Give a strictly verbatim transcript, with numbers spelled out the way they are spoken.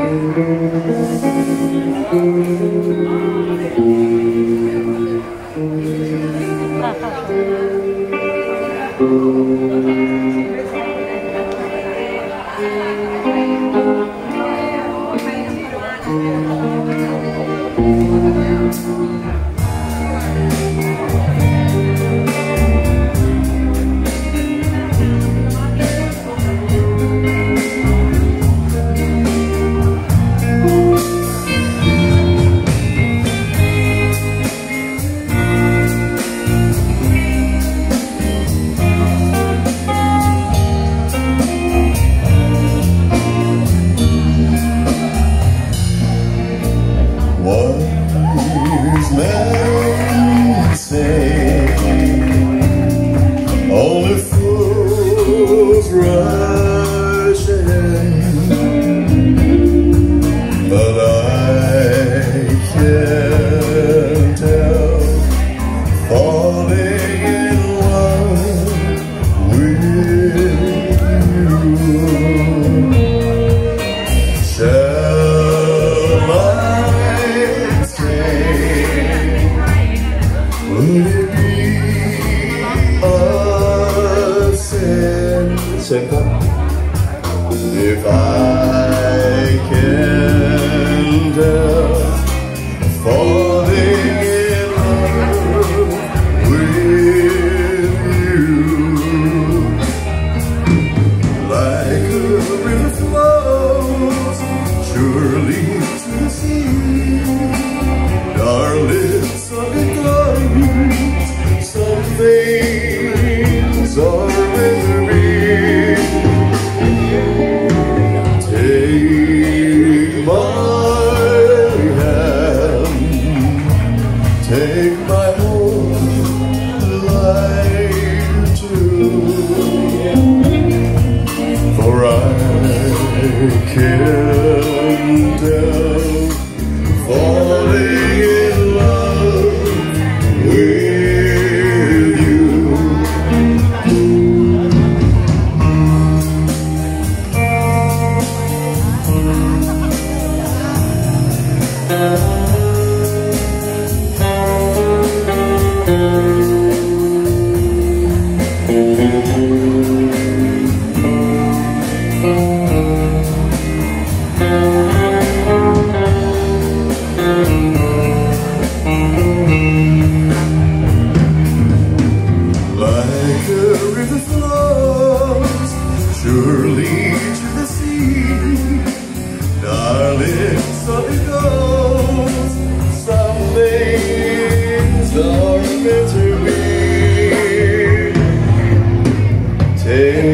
If I can tell, falling in love with you, like a river flows surely to the sea, darling, so it goes, some things are meant to be. Take my hand, take my whole life too, for I can't help falling in love with you. Like a river flows surely to the sea, darling, so it goes, some things are meant to be. Take